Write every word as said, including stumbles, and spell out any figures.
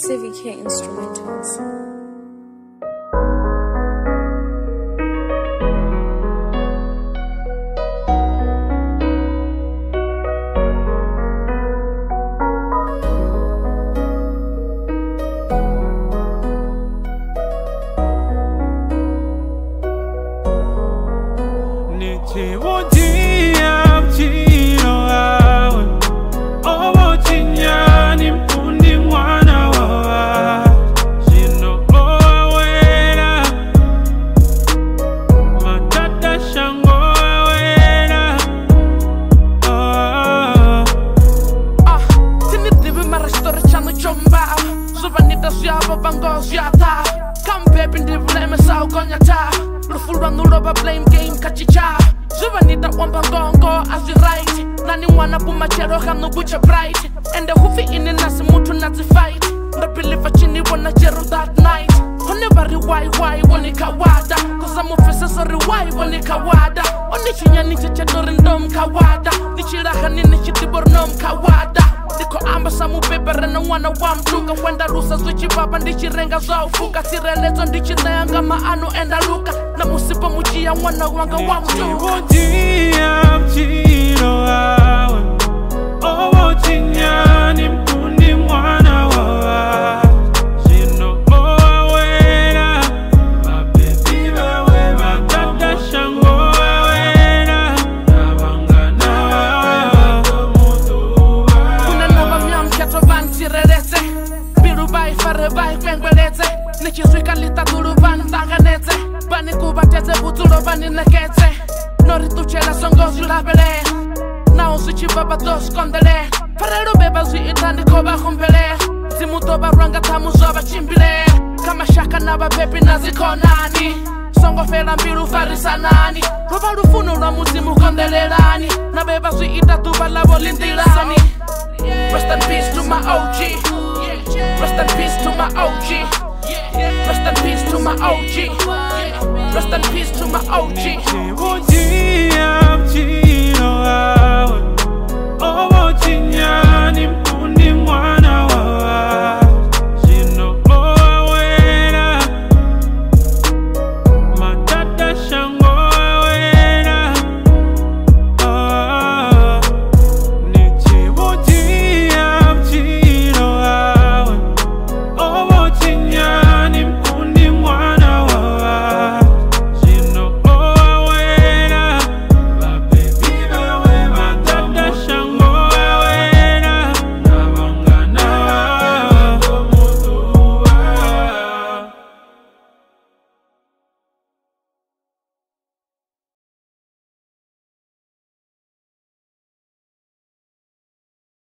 C V K Instrumentals. Come baby, ndi blame sao konya ta. Lufulwa nuloba blame game kachicha. Zuba nita wamba ngongo as you right. Nani wana puma chero hanu bucha bright. And the hufi in the nasi mutu nazi fight. The believe chini wana chero that night. Honebari why why wani kawada. Cause I'm officer sorry why wani kawada. Oni chinya niche chadorin dom kawada. Nichira hani nichi tibor nom kawada. Niko amba samu bebere na wana wamtuka. Wenda rusa zwichi baba ndichi renga zaufuka. Sirelezo ndichi nayanga maano enda luka. Na musipa mujia wana wanga wamtuka. Wajia mchino wawe Owo chinyani mkundi mwana wawa Shino owa wena Mabebi wewe Matata shango wena Nabangana wawa Kuna naba myam kato van tireleze Biru bai fare bai kwengweleze Nichizwika lita turu van tanganeze Bani kubateze buturo bani nekeze Nori tuchela songozi labele Na usichi baba dos kondele Farero beba zwi itandi koba kumbele Zimuto barwanga tamu zoba chimbile Kama shaka na babebi nazikonani Songo fela mbiru farisanani Roba rufunu la muzimu kondelelani Na beba zwi itatu balabo lindirani Rest in peace to my O G Rest in peace to my O G Rest in peace to my O G Rest in peace to my O G Wajia